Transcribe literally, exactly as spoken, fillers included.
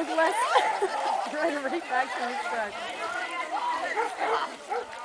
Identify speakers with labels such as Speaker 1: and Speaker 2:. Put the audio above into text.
Speaker 1: was less. Running right back to his truck.